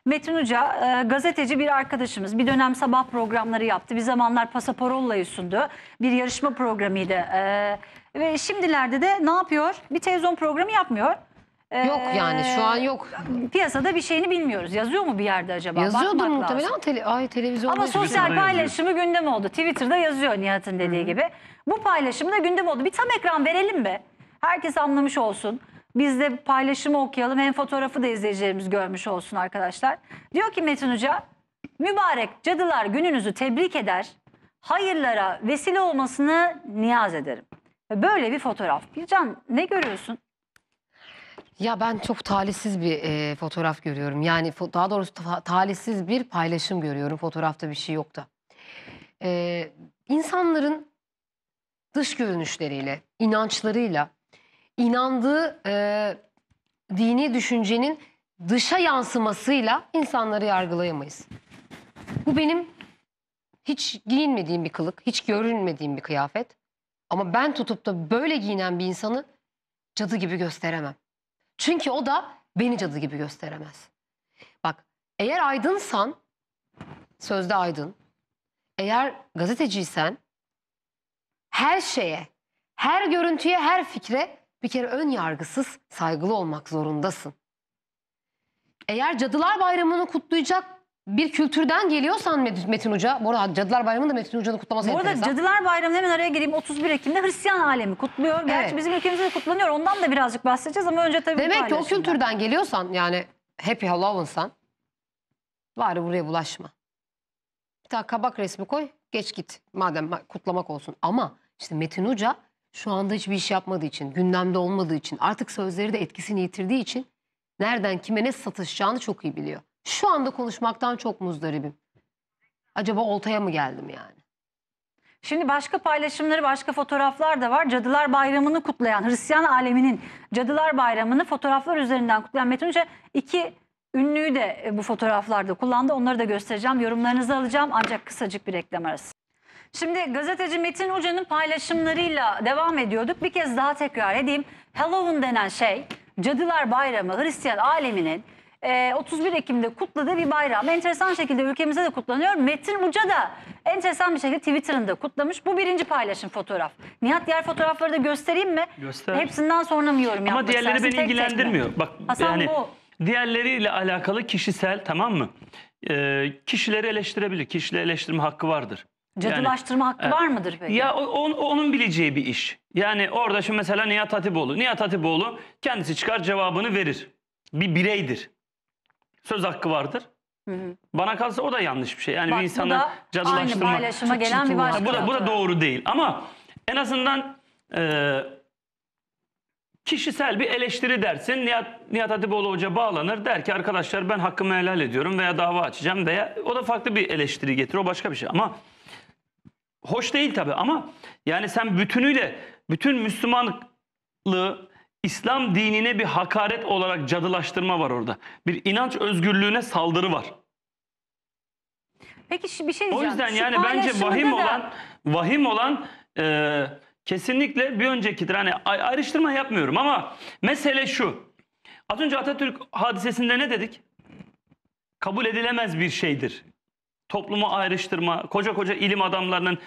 Metin Uca gazeteci bir arkadaşımız. Bir dönem sabah programları yaptı. Bir zamanlar Pasaporolla'yı sundu. Bir yarışma programıydı. Ve şimdilerde de ne yapıyor? Bir televizyon programı yapmıyor. Yok yani şu an yok. Piyasada bir şeyini bilmiyoruz. Yazıyor mu bir yerde acaba? Yazıyordur Bakmak lazım. muhtemelen televizyonda. Ama sosyal paylaşımı gündem oldu. Twitter'da yazıyor Nihat'ın dediği gibi. Bu paylaşım da gündem oldu. Bir tam ekran verelim mi? Herkes anlamış olsun. Biz de paylaşımı okuyalım. Hem fotoğrafı da izleyicilerimiz görmüş olsun arkadaşlar. Diyor ki Metin Uca, mübarek Cadılar Gününüzü tebrik eder, hayırlara vesile olmasını niyaz ederim. Böyle bir fotoğraf. Bircan, ne görüyorsun? Ya ben çok talihsiz bir fotoğraf görüyorum. Yani daha doğrusu talihsiz bir paylaşım görüyorum. Fotoğrafta bir şey yoktu. İnsanların dış görünüşleriyle, inançlarıyla, inandığı dini düşüncenin dışa yansımasıyla insanları yargılayamayız. Bu benim hiç giyinmediğim bir kılık, hiç görünmediğim bir kıyafet. Ama ben tutup da böyle giyinen bir insanı cadı gibi gösteremem. Çünkü o da beni cadı gibi gösteremez. Bak, eğer aydınsan, sözde aydın, eğer gazeteciysen her şeye, her görüntüye, her fikre bir kere ön yargısız, saygılı olmak zorundasın. Eğer Cadılar Bayramı'nı kutlayacak bir kültürden geliyorsan Metin Uca, bu arada Cadılar Bayramı'nı da Metin Uca'nın kutlaması enteresan. Bu arada Cadılar Bayramı'nı hemen araya gireyim. 31 Ekim'de Hristiyan alemi kutluyor. Gerçi Evet. bizim ülkemizde de kutlanıyor. Ondan da birazcık bahsedeceğiz ama önce tabii demek ki o kültürden geliyorsan, yani Happy Halloween'san, bari buraya bulaşma. Bir tane kabak resmi koy, geç git. Madem kutlamak olsun. Ama işte Metin Uca şu anda hiçbir iş yapmadığı için, gündemde olmadığı için, artık sözleri de etkisini yitirdiği için nereden kime ne satışacağını çok iyi biliyor. Şu anda konuşmaktan çok muzdaribim. Acaba oltaya mı geldim yani? Şimdi başka paylaşımları, başka fotoğraflar da var. Cadılar Bayramı'nı kutlayan, Hristiyan aleminin Cadılar Bayramı'nı fotoğraflar üzerinden kutlayan Metin Uca iki ünlüyü de bu fotoğraflarda kullandı. Onları da göstereceğim. Yorumlarınızı alacağım ancak kısacık bir reklam arası. Şimdi gazeteci Metin Uca'nın paylaşımlarıyla devam ediyorduk. Bir kez daha tekrar edeyim. Halloween denen şey Cadılar Bayramı, Hristiyan aleminin 31 Ekim'de kutladığı bir bayram. Enteresan şekilde ülkemizde de kutlanıyor. Metin Uca da enteresan bir şekilde Twitter'ında kutlamış. Bu birinci paylaşım fotoğraf. Nihat, diğer fotoğrafları da göstereyim mi? Göster. Hepsinden sonra mı yorum yapmak Ama diğerleri istersin? beni ilgilendirmiyor. Bak Hasan, yani bu. diğerleriyle alakalı kişisel, tamam mı? Kişileri eleştirebilir. Kişileri eleştirme hakkı vardır. Cadılaştırma hakkı var mıdır peki? Ya onun bileceği bir iş. Yani orada şimdi mesela Nihat Hatipoğlu. Nihat Hatipoğlu kendisi çıkar cevabını verir. Bir bireydir. Söz hakkı vardır. Bana kalsa o da yanlış bir şey. Yani Bak, bir insanı cadılaştırma. aynı paylaşıma gelen bir başka. Bu da doğru değil. Ama en azından kişisel bir eleştiri dersin. Nihat Hatipoğlu Hoca bağlanır. Der ki arkadaşlar ben hakkımı helal ediyorum veya dava açacağım veya o da farklı bir eleştiri getirir. O başka bir şey. Ama hoş değil tabii ama yani sen bütünüyle bütün Müslümanlığı İslam dinine bir hakaret olarak cadılaştırma var orada. Bir inanç özgürlüğüne saldırı var. Peki bir şey diyeceğim. O yüzden Şu yani bence vahim olan kesinlikle bir öncekidir. Hani ayrıştırma yapmıyorum ama mesele şu. Az önce Atatürk hadisesinde ne dedik? Kabul edilemez bir şeydir. Toplumu ayrıştırma, koca ilim adamlarının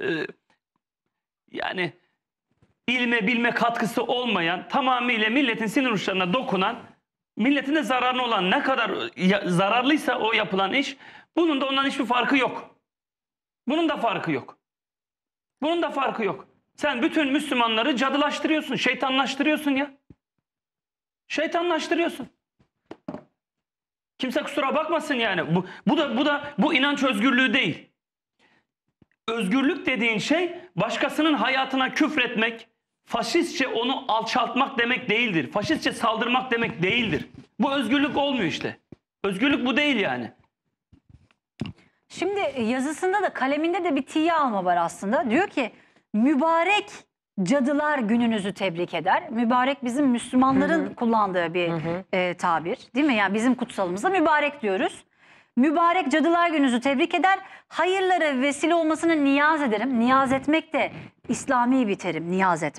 yani ilme bilme katkısı olmayan, tamamıyla milletin sinir uçlarına dokunan, milletin de zararına olan ne kadar zararlıysa o yapılan iş, bunun da ondan hiçbir farkı yok. Bunun da farkı yok. Bunun da farkı yok. Sen bütün Müslümanları cadılaştırıyorsun, şeytanlaştırıyorsun ya. Şeytanlaştırıyorsun. Kimse kusura bakmasın yani. Bu inanç özgürlüğü değil. Özgürlük dediğin şey başkasının hayatına küfretmek, faşistçe onu alçaltmak demek değildir. Faşistçe saldırmak demek değildir. Bu özgürlük olmuyor işte. Özgürlük bu değil yani. Şimdi yazısında da kaleminde de bir tiye alma var aslında. Diyor ki mübarek Cadılar Gününüzü tebrik eder. Mübarek bizim Müslümanların kullandığı bir tabir, değil mi? Yani bizim kutsalımızda mübarek diyoruz. Mübarek Cadılar Gününüzü tebrik eder. Hayırlara vesile olmasını niyaz ederim. Niyaz etmek de İslami bir terim, niyaz etmek.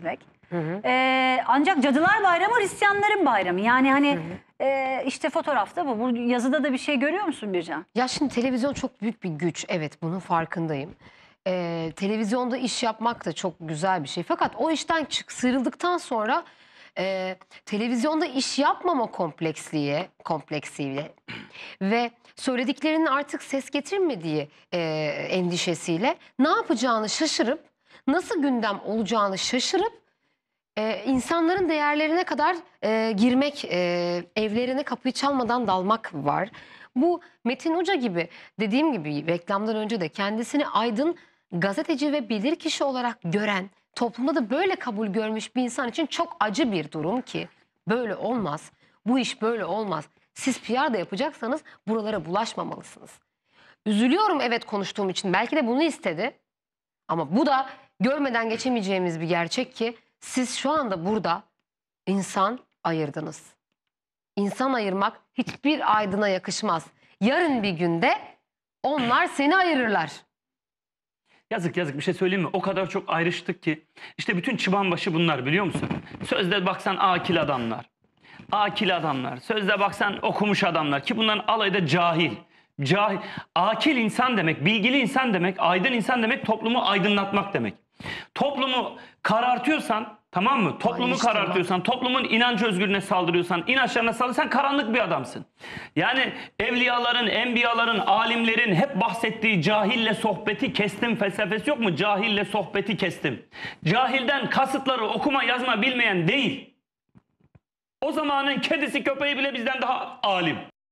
Ancak Cadılar Bayramı Hristiyanların bayramı. Yani hani işte fotoğrafta bu. Bu yazıda da bir şey görüyor musun Bircan? Ya şimdi televizyon çok büyük bir güç. Evet, bunun farkındayım. Televizyonda iş yapmak da çok güzel bir şey. Fakat o işten sıyrıldıktan sonra televizyonda iş yapmama kompleksiyle ve söylediklerinin artık ses getirmediği endişesiyle ne yapacağını şaşırıp, nasıl gündem olacağını şaşırıp insanların değerlerine kadar girmek, evlerine kapıyı çalmadan dalmak var. Bu Metin Hoca gibi, dediğim gibi reklamdan önce de kendisini aydın, gazeteci ve bilirkişi olarak gören, toplumda da böyle kabul görmüş bir insan için çok acı bir durum ki böyle olmaz. Bu iş böyle olmaz. Siz PR da yapacaksanız buralara bulaşmamalısınız. Üzülüyorum evet konuştuğum için. Belki de bunu istedi. Ama bu da görmeden geçemeyeceğimiz bir gerçek ki siz şu anda burada insan ayırdınız. İnsan ayırmak hiçbir aydına yakışmaz. Yarın bir günde onlar seni ayırırlar. Yazık bir şey söyleyeyim mi? O kadar çok ayrıştık ki. İşte bütün çıbanbaşı bunlar, biliyor musun? Sözde baksan akil adamlar. Akil adamlar. Sözde baksan okumuş adamlar. Ki bunların alayı da cahil. Cahil. Akil insan demek, bilgili insan demek, aydın insan demek, toplumu aydınlatmak demek. Toplumu karartıyorsan, tamam mı? Toplumu Ayrıştırma. karartıyorsan, toplumun inanç özgürlüğüne saldırıyorsan, inançlarına saldırıyorsan karanlık bir adamsın. Yani evliyaların, enbiyaların, alimlerin hep bahsettiği cahille sohbeti kestim felsefesi yok mu? Cahille sohbeti kestim. Cahilden kasıtları okuma yazma bilmeyen değil. O zamanın kedisi köpeği bile bizden daha alim.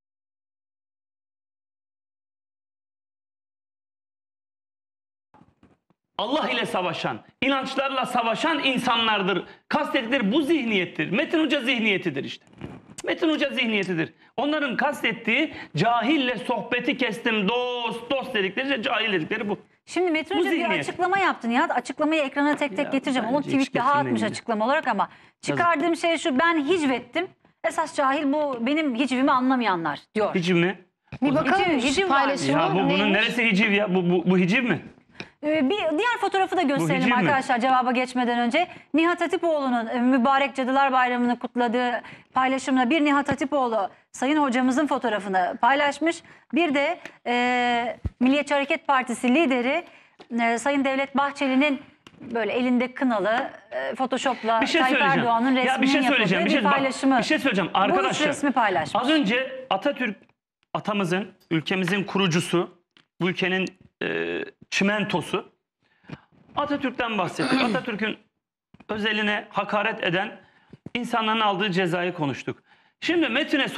Allah ile savaşan, inançlarla savaşan insanlardır. Kastettikleri bu zihniyettir. Metin Hoca zihniyetidir işte. Metin Hoca zihniyetidir. Onların kastettiği cahille sohbeti kestim, dost dedikleri, cahil dedikleri bu. Şimdi Metin Bu Hoca bir zihniyet. açıklama yaptı Nihat. Açıklamayı ekrana tek tek Ya, getireceğim. Onu bence hiç tweet daha atmış getirmeyin ya. açıklama olarak ama çıkardığım şey şu: ben hicvettim. Esas cahil bu benim hicvimi anlamayanlar diyor. Hiciv mi? Bir bakalım Hiciv- hiciv şu var. paylaşıma Ya bu bunun neymiş? neresi hiciv ya? Bu hiciv mi? Bir diğer fotoğrafı da gösterelim hiciv mi? arkadaşlar cevaba geçmeden önce. Nihat Hatipoğlu'nun mübarek Cadılar Bayramı'nı kutladığı paylaşımla bir Nihat Hatipoğlu Sayın Hocamızın fotoğrafını paylaşmış. Bir de Milliyetçi Hareket Partisi lideri Sayın Devlet Bahçeli'nin böyle elinde kınalı Photoshop'la Bir şey Tayyip söyleyeceğim. Erdoğan'ın Ya bir resminin şey yapıldığı söyleyeceğim. bir Bak, paylaşımı. bir şey söyleyeceğim Bu üç arkadaşlar. resmi paylaşmış. Az önce Atatürk, atamızın, ülkemizin kurucusu, bu ülkenin çimentosu, Atatürk'ten bahsettik. Atatürk'ün özeline hakaret eden insanların aldığı cezayı konuştuk. Şimdi Metin'e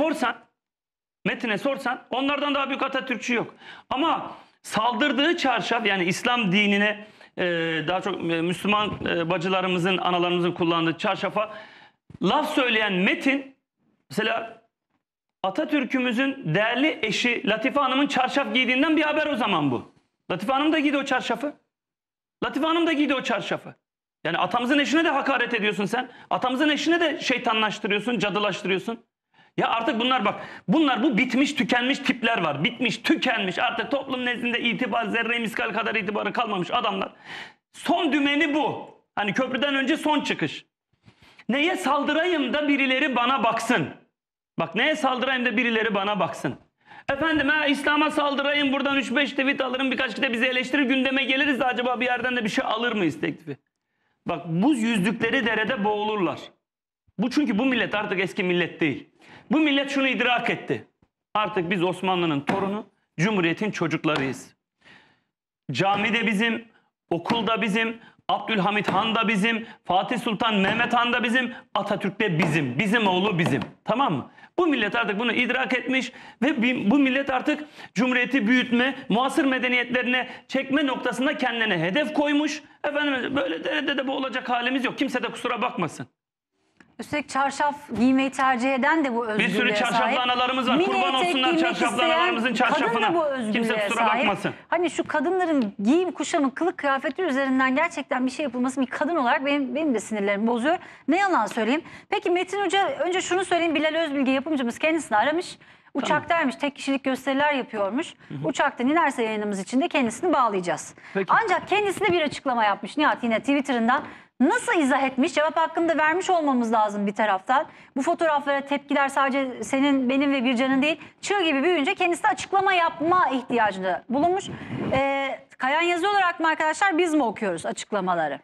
sorsan onlardan daha büyük Atatürkçü yok. Ama saldırdığı çarşaf, yani İslam dinine daha çok Müslüman bacılarımızın, analarımızın kullandığı çarşafa laf söyleyen Metin, mesela Atatürk'ümüzün değerli eşi Latife Hanım'ın çarşaf giydiğinden bir haber o zaman bu. Latife Hanım da giydi o çarşafı. Latife Hanım da giydi o çarşafı. Yani atamızın eşine de hakaret ediyorsun sen. Atamızın eşine de şeytanlaştırıyorsun, cadılaştırıyorsun. Ya artık bunlar bak, bu bitmiş, tükenmiş tipler var. Bitmiş, tükenmiş, artık toplum nezdinde itibar, zerre miskal kadar itibarı kalmamış adamlar. Son dümeni bu. Hani köprüden önce son çıkış. Neye saldırayım da birileri bana baksın. Bak, neye saldırayım da birileri bana baksın. Efendim İslam'a saldırayım, buradan 3-5 tweet alırım, birkaç kişi de bizi eleştirir, gündeme geliriz de acaba bir yerden de bir şey alır mıyız teklifi. Bak, bu yüzdükleri derede boğulurlar. Çünkü bu millet artık eski millet değil. Bu millet şunu idrak etti. Artık biz Osmanlı'nın torunu, Cumhuriyet'in çocuklarıyız. Cami de bizim, okulda bizim, Abdülhamit Han da bizim, Fatih Sultan Mehmet Han da bizim, Atatürk de bizim. Bizim oğlu bizim. Tamam mı? Bu millet artık bunu idrak etmiş ve bu millet artık Cumhuriyeti büyütme, muasır medeniyetlerine çekme noktasında kendine hedef koymuş. Efendim böyle derede de bu olacak halimiz yok. Kimse de kusura bakmasın. Üstelik çarşaf giymeyi tercih eden de bu Bir özgürlüğe sürü çarşaflı sahip. analarımız var. Mini Kurban etek olsunlar giymek çarşaflı isteyen analarımızın çarşafına. Kadın da bu özgürlüğe Kimse kusura sahip. bakmasın. Hani şu kadınların giyim, kuşamı, kılık kıyafeti üzerinden gerçekten bir şey yapılması bir kadın olarak benim de sinirlerimi bozuyor. Ne yalan söyleyeyim. Peki Metin Hoca, önce şunu söyleyeyim. Bilal Özbilge yapımcımız kendisini aramış. Uçaktaymış, tek kişilik gösteriler yapıyormuş. Uçaktan inerse yayınımız içinde kendisini bağlayacağız. Peki. Ancak kendisi de bir açıklama yapmış Nihat, yine Twitter'ından. Nasıl izah etmiş? Cevap hakkında vermiş olmamız lazım bir taraftan. Bu fotoğraflara tepkiler sadece senin, benim ve Bircan'ın değil, çığ gibi büyüyünce kendisi de açıklama yapma ihtiyacında bulunmuş. Kayan yazı olarak mı arkadaşlar, biz mi okuyoruz açıklamaları?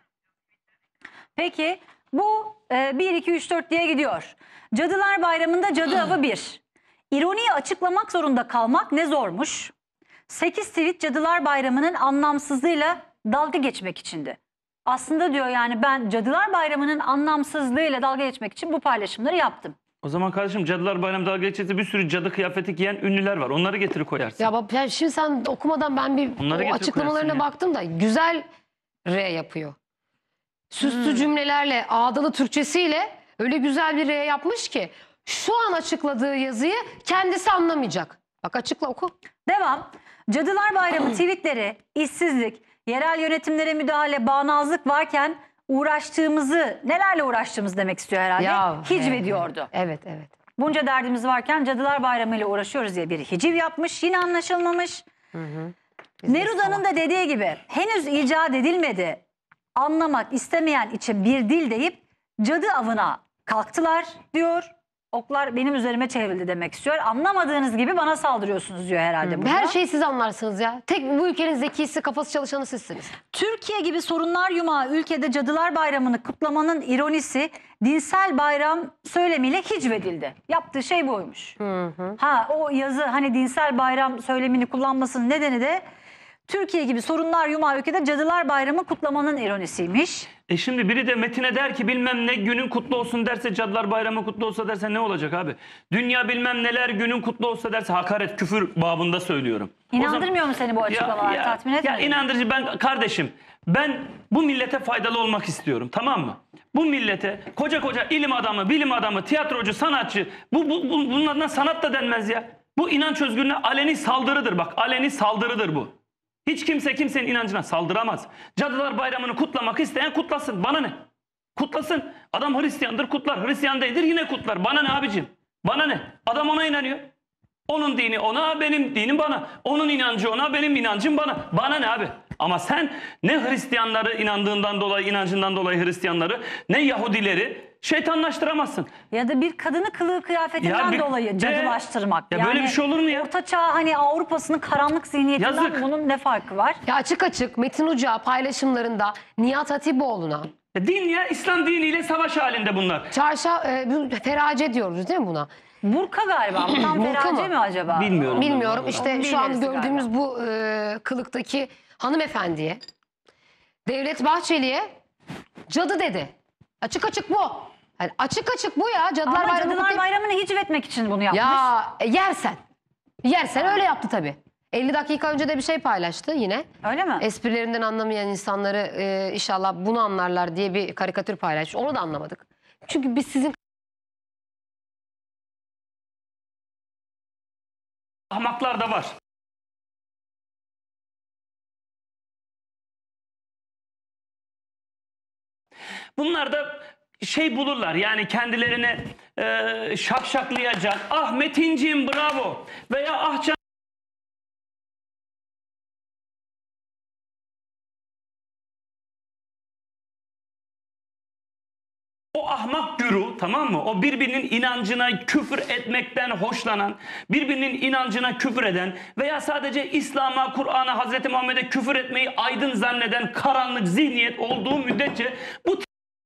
Peki bu 1, 2, 3, 4 diye gidiyor. Cadılar Bayramı'nda cadı avı 1. İroniyi açıklamak zorunda kalmak ne zormuş. 8 tweet Cadılar Bayramı'nın anlamsızlığıyla dalga geçmek içindi. Aslında diyor yani ben Cadılar Bayramı'nın anlamsızlığıyla dalga geçmek için bu paylaşımları yaptım. O zaman kardeşim Cadılar Bayramı dalga geçirse bir sürü cadı kıyafeti giyen ünlüler var. Onları getirip koyarsın. Ya bak, yani şimdi sen okumadan ben bir Onları o getirip açıklamalarına koyarsın ya. baktım da güzel R yapıyor. Süslü cümlelerle, ağdalı Türkçesiyle öyle güzel bir R yapmış ki şu an açıkladığı yazıyı kendisi anlamayacak. Bak açıkla, oku. Devam. Cadılar Bayramı tweetleri, işsizlik, yerel yönetimlere müdahale, bağnazlık varken nelerle uğraştığımızı demek istiyor herhalde. Hicve diyordu. Evet, evet. Bunca derdimiz varken Cadılar Bayramı ile uğraşıyoruz diye bir hiciv yapmış. Yine anlaşılmamış. Neruda'nın da dediği gibi henüz icat edilmedi. Anlamak istemeyen için bir dil deyip cadı avına kalktılar diyor. Oklar benim üzerime çevrildi demek istiyor. Anlamadığınız gibi bana saldırıyorsunuz diyor herhalde burada. Her şeyi siz anlarsınız ya. Tek bu ülkenin zekisi, kafası çalışanı sizsiniz. Türkiye gibi sorunlar yumağı ülkede Cadılar Bayramı'nı kutlamanın ironisi dinsel bayram söylemiyle hicvedildi. Yaptığı şey buymuş. Ha, o yazı hani dinsel bayram söylemini kullanmasının nedeni de Türkiye gibi sorunlar yumağı ülkede Cadılar Bayramı kutlamanın ironisiymiş. Şimdi biri de Metin'e der ki bilmem ne günün kutlu olsun derse, Cadılar Bayramı kutlu olsa derse ne olacak abi? Dünya bilmem neler günün kutlu olsa derse, hakaret, küfür babında söylüyorum. İnandırmıyor mu seni bu açıklamalar? Tatmin etmiyor. Ya inandırıcı, kardeşim ben bu millete faydalı olmak istiyorum, tamam mı? Bu millete koca ilim adamı, bilim adamı, tiyatrocu, sanatçı, bunlardan sanat da denmez ya. Bu inanç özgürlüğüne aleni saldırıdır, bak aleni saldırıdır bu. Hiç kimse kimsenin inancına saldıramaz. Cadılar Bayramı'nı kutlamak isteyen kutlasın. Bana ne? Kutlasın. Adam Hristiyandır, kutlar. Hristiyan değildir, yine kutlar. Bana ne abicim? Bana ne? Adam ona inanıyor. Onun dini ona, benim dinim bana. Onun inancı ona, benim inancım bana. Bana ne abi? Ama sen ne Hristiyanları inancından dolayı Hristiyanları, ne Yahudileri şeytanlaştıramazsın. Ya da bir kadını kılığı kıyafetinden dolayı cadılaştırmak. Ya böyle bir şey olur mu ya? Orta Çağ hani Avrupa'sının karanlık zihniyetinden Yazık. bunun ne farkı var? Ya açık Metin Uca paylaşımlarında Nihat Hatipoğlu'na Din ya, İslam diniyle savaş halinde bunlar. ferace diyoruz değil mi buna? Burka galiba. Bu tam Burka ferace mı? mi acaba? Bilmiyorum. Bilmiyorum. Onun İşte değil şu an neresi gördüğümüz bu kılıktaki hanımefendiye Devlet Bahçeli'ye cadı dedi. Açık bu. Yani açık bu ya. Cadılar Ama Bayramı Cadılar kutlayıp- Bayramı'nı hicvetmek için bunu yapmış. Ya yersen. Yersen öyle yaptı tabii. 50 dakika önce de bir şey paylaştı yine. Öyle mi? Esprilerinden anlamayan insanları inşallah bunu anlarlar diye bir karikatür paylaşmış. Onu da anlamadık. Çünkü biz sizin ahmaklar da var. Bunlar da bulurlar yani kendilerine şakşaklayacak. Ah Metinciğim bravo veya ah can o ahmak güruh, tamam mı? O birbirinin inancına küfür etmekten hoşlanan, birbirinin inancına küfür eden veya sadece İslam'a, Kur'an'a, Hazreti Muhammed'e küfür etmeyi aydın zanneden karanlık zihniyet olduğu müddetçe bu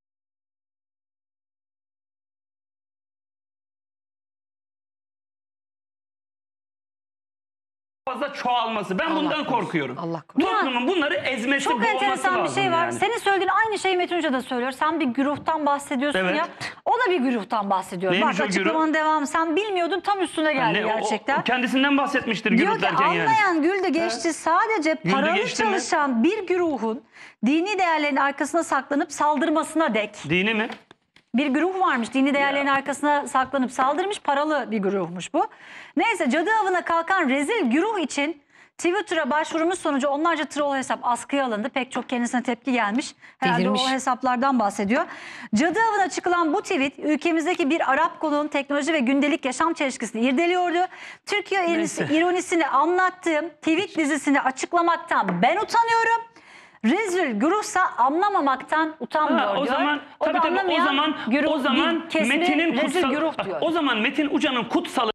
fazla çoğalması. Ben bundan korkuyorum. Allah korusun. Toplumun bunları ezmesi, Çok boğması enteresan bir lazım şey var. yani. Senin söylediğin aynı şeyi Metin Hoca da söylüyor. Sen bir güruhtan bahsediyorsun Evet. ya. O da bir güruhtan bahsediyor. Neymiş Bak o güruh? açıklamanın devamı. Sen bilmiyordun, tam üstüne geldi Ne, gerçekten. o kendisinden bahsetmiştir Diyor güruh ki derken yani. anlayan güldü geçti. Sadece paralı geçti mi? çalışan bir güruhun dini değerlerin arkasına saklanıp saldırmasına dek. Dini mi? Bir güruh varmış, dini değerlerin arkasına saklanıp saldırmış, paralı bir güruhmuş bu. Neyse, cadı avına kalkan rezil güruh için Twitter'a başvurumuz sonucu onlarca troll hesap askıya alındı. Pek çok kendisine tepki gelmiş. Herhalde Delirmiş. o hesaplardan bahsediyor. Cadı avına çıkılan bu tweet ülkemizdeki bir Arap koluğun teknoloji ve gündelik yaşam çelişkisini irdeliyordu. Türkiye ironisini anlattığım tweet dizisini açıklamaktan ben utanıyorum. Rezil Gürufsa anlamamaktan utanmıyor O diyor. zaman O da tabii o anlamayan zaman güruh, o zaman bir kesme Metin'in rezil kutsal güruh diyor. o zaman Metin Uca'nın kutsalı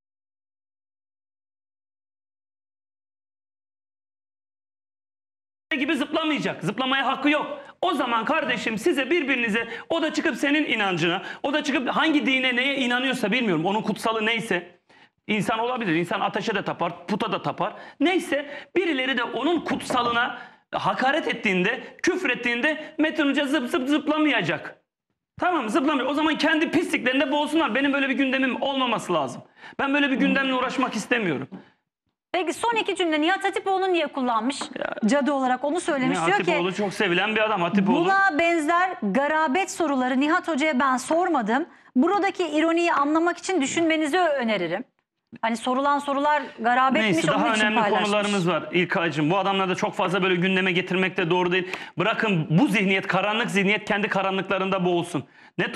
gibi zıplamayacak. Zıplamaya hakkı yok. O zaman kardeşim size birbirinize o da çıkıp senin inancına, o da çıkıp hangi dine neye inanıyorsa bilmiyorum. Onun kutsalı neyse. İnsan olabilir. İnsan ateşe de tapar, puta da tapar. Neyse birileri de onun kutsalına hakaret ettiğinde, küfür ettiğinde Metin Hoca zıp zıp zıplamayacak. Tamam zıplamıyor. O zaman kendi pisliklerinde boğulsunlar. Benim böyle bir gündemim olmaması lazım. Ben böyle bir gündemle uğraşmak istemiyorum. Peki son iki cümle Nihat Hatipoğlu niye kullanmış? Cadı olarak onu söylemiş. Diyor ki Hatipoğlu çok sevilen bir adam. Hatipoğlu. buna benzer garabet soruları Nihat Hoca'ya ben sormadım. Buradaki ironiyi anlamak için düşünmenizi öneririm. Hani sorulan sorular garabetmiş, Neyse onun daha için önemli paylaşmış. konularımız var İlkay'cığım. Bu adamları da çok fazla böyle gündeme getirmek de doğru değil. Bırakın bu zihniyet, karanlık zihniyet kendi karanlıklarında boğulsun. Ne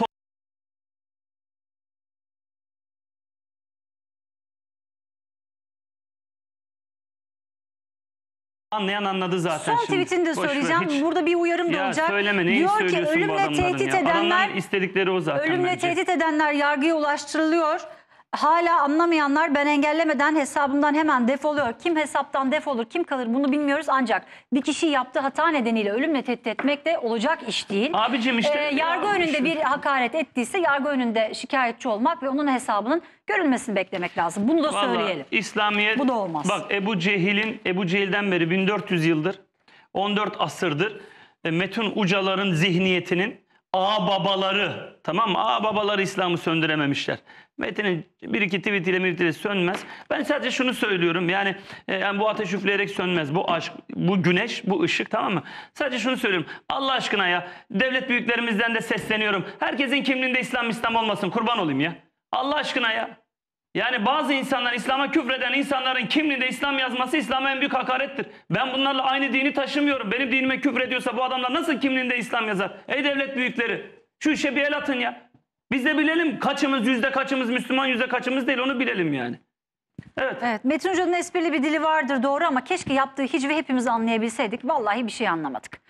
anlayan anladı zaten Son şimdi. tweetini de Boş ver, söyleyeceğim. hiç. Burada bir uyarım da Ya olacak. söyleme neyi Diyor ki söylüyorsun bu ölümle adamların tehdit ya. edenler Adamların istedikleri o zaten ölümle bence. tehdit edenler yargıya ulaştırılıyor. Hala anlamayanlar ben engellemeden hesabımdan hemen defoluyor. Kim hesaptan defolur, kim kalır bunu bilmiyoruz. Ancak bir kişi yaptığı hata nedeniyle ölümle tehdit etmek de olacak iş değil. Abicim işte. Yargı ya, önünde şu- bir hakaret ettiyse yargı önünde şikayetçi olmak ve onun hesabının görülmesini beklemek lazım. Bunu da Vallahi söyleyelim. İslamiyet, Bu da olmaz. Bak Ebu Cehil'den beri 1400 yıldır, 14 asırdır Metin Ucaların zihniyetinin ağababaları, tamam mı? Ağababaları İslam'ı söndürememişler. Metin'in bir iki tweetiyle sönmez. Ben sadece şunu söylüyorum yani bu ateş üfleyerek sönmez. Bu aşk, bu güneş, bu ışık, tamam mı? Sadece şunu söylüyorum. Allah aşkına ya devlet büyüklerimizden de sesleniyorum. Herkesin kimliğinde İslam olmasın, kurban olayım ya. Allah aşkına ya. Yani bazı insanlar, İslam'a küfreden insanların kimliğinde İslam yazması İslam'a en büyük hakarettir. Ben bunlarla aynı dini taşımıyorum. Benim dinime küfrediyorsa bu adamlar nasıl kimliğinde İslam yazar? Ey devlet büyükleri, şu işe bir el atın ya. Biz de bilelim kaçımız, yüzde kaçımız Müslüman, yüzde kaçımız değil, onu bilelim yani. Evet. Evet, Metin Hoca'nın esprili bir dili vardır doğru ama keşke yaptığı hicvi hepimiz anlayabilseydik. Vallahi bir şey anlamadık.